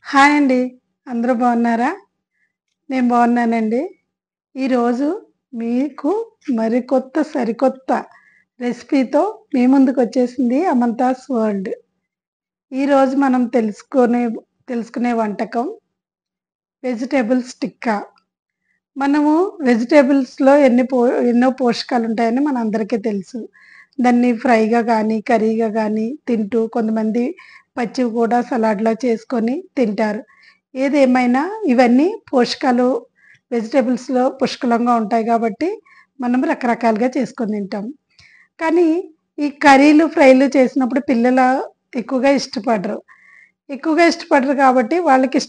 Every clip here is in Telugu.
హాయ్ అండి. అందరూ బాగున్నారా? నేను బాగున్నానండి. ఈరోజు మీకు సరికొత్త రెసిపీతో మీ ముందుకొచ్చేసింది అమంతాస్ వరల్డ్. ఈరోజు మనం తెలుసుకునే వంటకం వెజిటబుల్స్ టిక్కా. మనము వెజిటబుల్స్‌లో ఎన్నో పోషకాలుంటాయని మనందరికీ తెలుసు. దాన్ని ఫ్రైగా గానీ, కర్రీగా గానీ తింటూ కొంతమంది పచ్చివి కూడా సలాడ్‌లా చేసుకొని తింటారు. ఏదేమైనా ఇవన్నీ పోషకాలు వెజిటబుల్స్‌లో పుష్కలంగా ఉంటాయి కాబట్టి, మనం రకరకాలుగా చేసుకొని తింటాం. కానీ ఈ కర్రీలు, ఫ్రైలు చేసినప్పుడు ఎక్కువగా ఇష్టపడరు. ఎక్కువగా ఇష్టపడరు కాబట్టి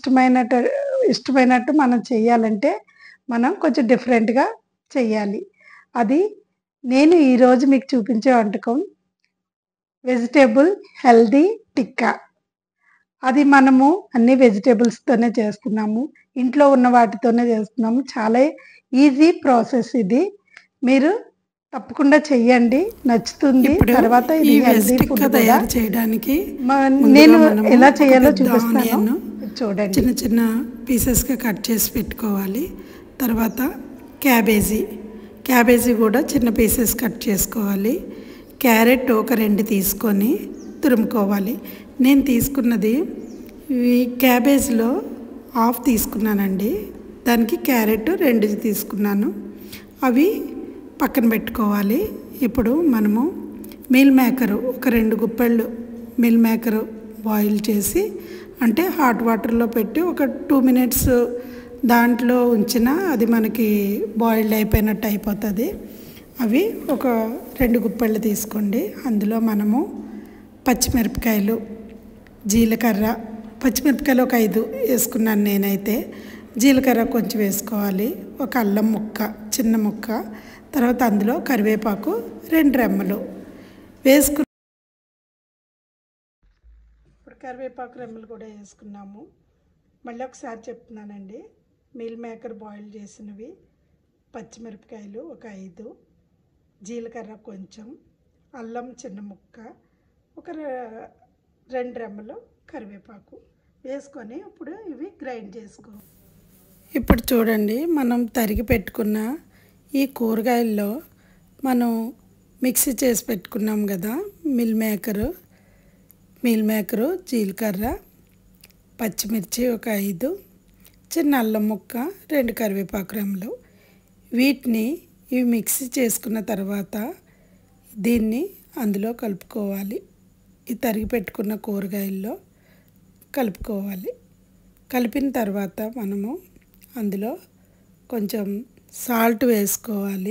ఇష్టమైనట్టు మనం చేయాలంటే, మనం కొంచెం డిఫరెంట్‌గా చెయ్యాలి. అది నేను ఈరోజు మీకు చూపించే వంటకం వెజిటబుల్ హెల్తీ టిక్కా. అది మనము అన్ని వెజిటబుల్స్‌తోనే చేస్తున్నాము. ఇంట్లో ఉన్న వాటితోనే చేస్తున్నాము. చాలా ఈజీ ప్రాసెస్ ఇది. మీరు తప్పకుండా చెయ్యండి. నచ్చుతుంది. ఇప్పుడు తర్వాత ఈ ఇది వెజ్ హెల్తీ ఫుడ్ టిక్కా కూడా. తయారు చేయడానికి నేను ముందుగా మనము ఎలా ఒక చేయాలో పెద్ద చూపిస్తాను. ఆనియన్ చూడండి. చిన్న చిన్న పీసెస్గా కట్ చేసి పెట్టుకోవాలి. తర్వాత క్యాబేజీ కూడా చిన్న పీసెస్ కట్ చేసుకోవాలి. క్యారెట్ ఒక 2 తీసుకొని తురుముకోవాలి. నేను తీసుకున్నది ఈ క్యాబేజ్లో హాఫ్ తీసుకున్నానండి. దానికి క్యారెట్ 2 తీసుకున్నాను. అవి పక్కన పెట్టుకోవాలి. ఇప్పుడు మనము మీల్ మేకరు ఒక 2 గుప్పెళ్ళు మీల్ మేకరు బాయిల్ చేసి, అంటే హాట్ వాటర్లో పెట్టి ఒక 2 మినిట్స్ దాంట్లో ఉంచినా అది మనకి బాయిల్డ్ అయిపోయినట్టు అయిపోతుంది. అవి ఒక 2 గుప్పెళ్ళు తీసుకోండి. అందులో మనము పచ్చిమిరపకాయలు, జీలకర్ర, పచ్చిమిరపకాయలు ఒక 5 వేసుకున్నాను నేనైతే. జీలకర్ర కొంచెం వేసుకోవాలి. ఒక అల్లం ముక్క, చిన్న ముక్క. తర్వాత అందులో కరివేపాకు 2 రెమ్మలు వేసుకుని, ఇప్పుడు కరివేపాకు రెమ్మలు కూడా వేసుకున్నాము. మళ్ళీ ఒకసారి చెప్తున్నానండి. మీల్ మేకర్ బాయిల్ చేసినవి, పచ్చిమిరపకాయలు ఒక 5, జీలకర్ర కొంచెం, అల్లం చిన్న ముక్క, ఒక 2 రెమ్మలు కరివేపాకు వేసుకొని ఇప్పుడు ఇవి గ్రైండ్ చేసుకో. ఇప్పుడు చూడండి, మనం తరిగి పెట్టుకున్న ఈ కూరగాయల్లో మనం మిక్సీ చేసి పెట్టుకున్నాం కదా, మీల్ మేకరు, జీలకర్ర, పచ్చిమిర్చి ఒక 5, చిన్న అల్లం ముక్క, 2 కరివేపాకు రెమ్మలు. ఇవి మిక్సీ చేసుకున్న తర్వాత దీన్ని అందులో కలుపుకోవాలి. ఈ తరిగి పెట్టుకున్న కూరగాయల్లో కలుపుకోవాలి. కలిపిన తర్వాత మనము అందులో కొంచెం సాల్ట్ వేసుకోవాలి.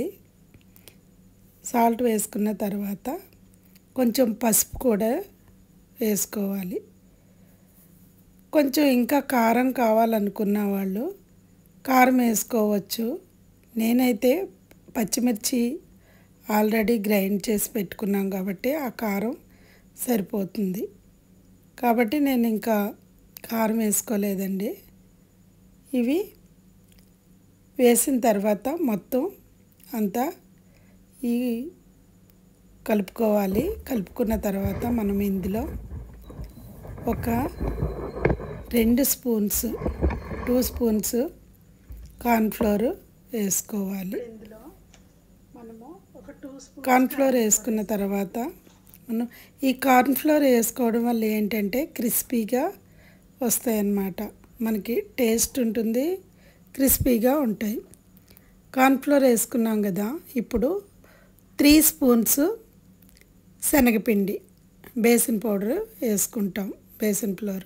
సాల్ట్ వేసుకున్న తర్వాత కొంచెం పసుపు కూడా వేసుకోవాలి. కొంచెం ఇంకా కారం కావాలనుకున్న వాళ్ళు కారం వేసుకోవచ్చు. నేనైతే పచ్చిమిర్చి ఆల్రెడీ గ్రైండ్ చేసి పెట్టుకున్నాం కాబట్టి ఆ కారం సరిపోతుంది. కాబట్టి నేను ఇంకా కారం వేసుకోలేదండి. ఇవి వేసిన తర్వాత మొత్తం అంతా ఈ కలుపుకోవాలి. కలుపుకున్న తర్వాత మనం ఇందులో ఒక 2 స్పూన్స్ కార్న్ఫ్లోర్ వేసుకోవాలి. ఇందులో మనము ఒక 2 స్పూన్స్ కార్న్ఫ్లోర్ వేసుకున్న తర్వాత మనం ఈ కార్న్ఫ్లోర్ వేసుకోవడం వల్ల ఏంటంటే క్రిస్పీగా వస్తాయన్నమాట. మనకి టేస్ట్ ఉంటుంది, క్రిస్పీగా ఉంటాయి. కార్న్ఫ్లోర్ వేసుకున్నాం కదా, ఇప్పుడు 3 స్పూన్స్ శనగపిండి, బేసిన్ పౌడర్ వేసుకుంటాం, బేసిన్ ఫ్లోర్.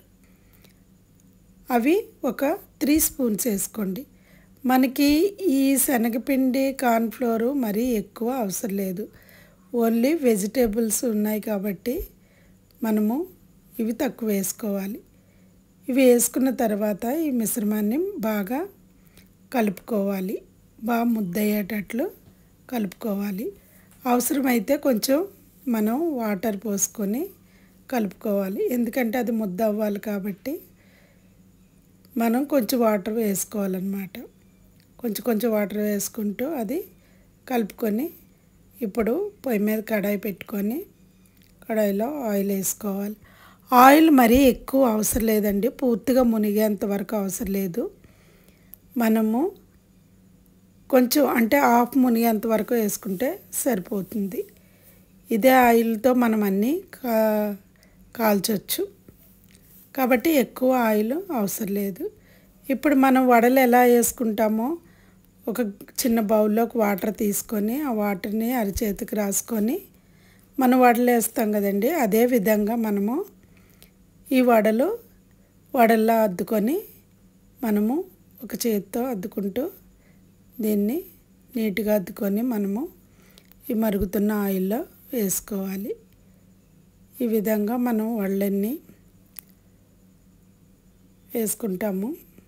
అవి ఒక 3 స్పూన్స్ వేసుకోండి. మనకి ఈ శనగపిండి, కార్న్ఫ్లోరు మరీ ఎక్కువ అవసరం లేదు. ఓన్లీ వెజిటేబుల్స్ ఉన్నాయి కాబట్టి మనము ఇవి తక్కువ వేసుకోవాలి. ఇవి వేసుకున్న తర్వాత ఈ మిశ్రమాన్ని బాగా కలుపుకోవాలి. బాగా ముద్దయ్యేటట్లు కలుపుకోవాలి. అవసరమైతే కొంచెం మనం వాటర్ పోసుకొని కలుపుకోవాలి. ఎందుకంటే అది ముద్ద అవ్వాలి కాబట్టి మనం కొంచెం వాటర్ వేసుకోవాలన్నమాట. కొంచెం వాటర్ వేసుకుంటూ అది కలుపుకొని, ఇప్పుడు పొయ్యి మీద కడాయి పెట్టుకొని కడాయిలో ఆయిల్ వేసుకోవాలి. ఆయిల్ మరీ ఎక్కువ అవసరం లేదండి, పూర్తిగా మునిగేంత వరకు అవసరం లేదు. మనము కొంచెం అంటే హాఫ్ మునిగేంత వరకు వేసుకుంటే సరిపోతుంది. ఇదే ఆయిల్తో మనం అన్నీ కాల్చొచ్చు కాబట్టి ఎక్కువ ఆయిల్ అవసరం లేదు. ఇప్పుడు మనం వడలు ఎలా వేసుకుంటామో ఒక చిన్న బౌల్లోకి వాటర్ తీసుకొని ఆ వాటర్ని అరచేతికి రాసుకొని మనం వడలు వేస్తాం కదండి, అదే విధంగా మనము ఈ వడల్లా అద్దుకొని మనము ఒక చేతితో అద్దుకుంటూ దీన్ని నీట్గా అద్దుకొని మనము ఈ మరుగుతున్న ఆయిల్లో వేసుకోవాలి. ఈ విధంగా మనం వడలన్నీ వేసుకుంటాము.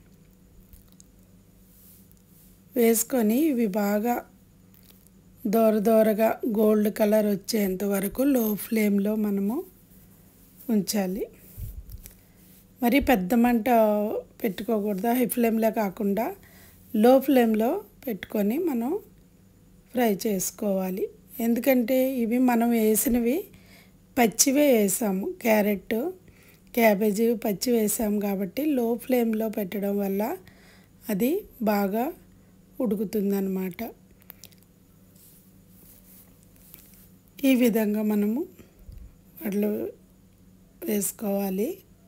వేసుకొని ఇవి బాగా దోరగా గోల్డ్ కలర్ వచ్చేంత వరకు లో ఫ్లేమ్లో మనము ఉంచాలి. మరి పెద్ద మంట పెట్టుకోకూడదు, హై ఫ్లేమ్లో కాకుండా లో ఫ్లేమ్లో పెట్టుకొని మనం ఫ్రై చేసుకోవాలి. ఎందుకంటే ఇవి మనం వేసినవి పచ్చివే వేసాము, క్యారెట్ క్యాబేజీ పచ్చి వేసాము కాబట్టి లో ఫ్లేమ్లో పెట్టడం వల్ల అది బాగా ఉడుకుతుందన్నమాట. ఈ విధంగా మనము వడలు వేసుకోవాలి.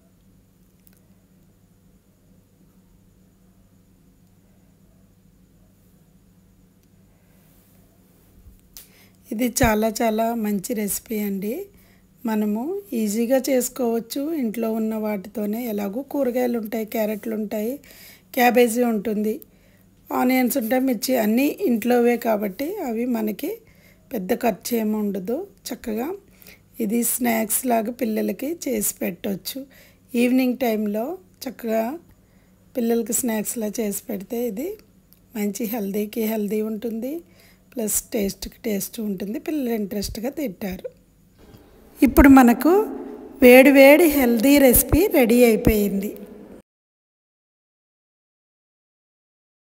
ఇది చాలా మంచి రెసిపీ అండి. మనము ఈజీగా చేసుకోవచ్చు ఇంట్లో ఉన్న వాటితోనే. ఎలాగో కూరగాయలు ఉంటాయి, క్యారెట్లు ఉంటాయి, క్యాబేజీ ఉంటుంది, ఆనియన్స్ ఉంటాయి, మిర్చి అన్నీ ఇంట్లోవే కాబట్టి అవి మనకి పెద్ద ఖర్చు ఏమి ఉండదు. చక్కగా ఇది స్నాక్స్ లాగా పిల్లలకి చేసి పెట్టవచ్చు. ఈవినింగ్ టైంలో చక్కగా పిల్లలకి స్నాక్స్లా చేసి పెడితే ఇది మంచి హెల్దీకి హెల్దీ ఉంటుంది, ప్లస్ టేస్ట్కి టేస్ట్ ఉంటుంది. పిల్లలు ఇంట్రెస్ట్గా తింటారు. ఇప్పుడు మనకు వేడి హెల్దీ రెసిపీ రెడీ అయిపోయింది.